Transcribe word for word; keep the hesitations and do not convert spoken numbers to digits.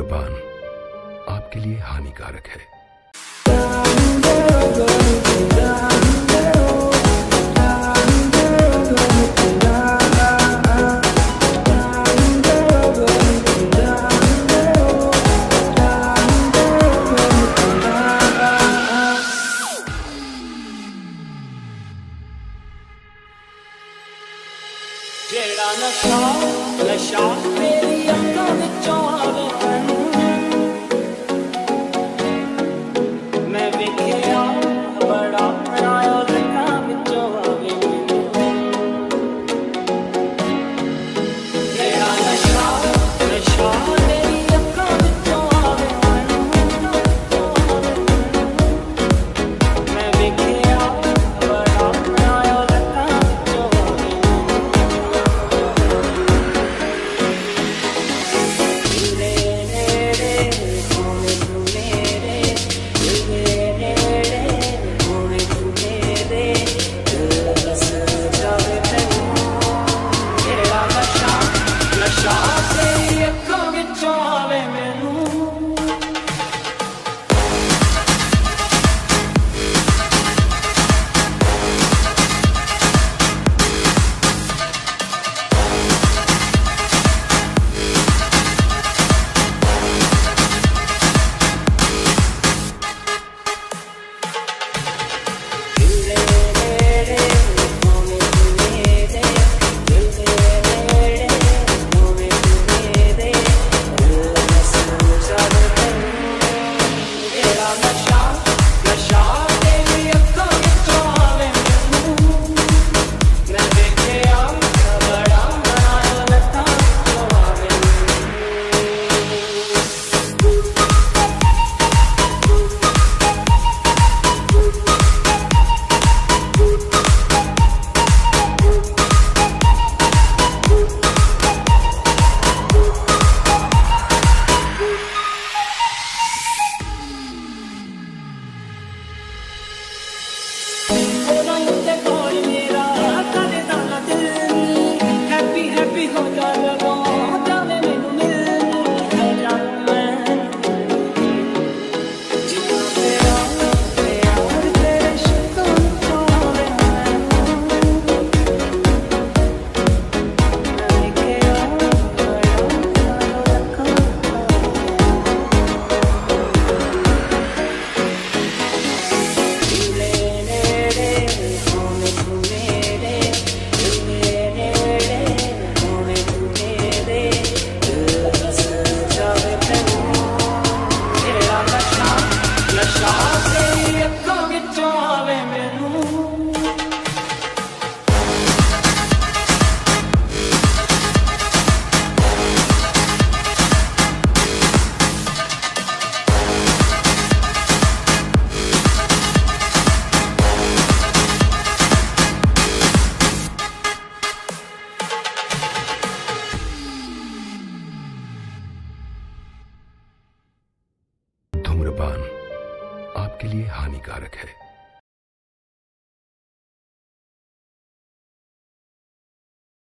धूम्रपान आपके लिए हानिकारक है। जेड़ा नशा नशा तेरी अखां विचों आवे मैं वेखिया बड़ा बनाया अखां विचों आवे जेड़ा नशा नशा तेरी अखां विचों आवे मैं वेखिया बड़ा बनाया अखां विचों आवे धूम्रपान आपके लिए हानिकारक है।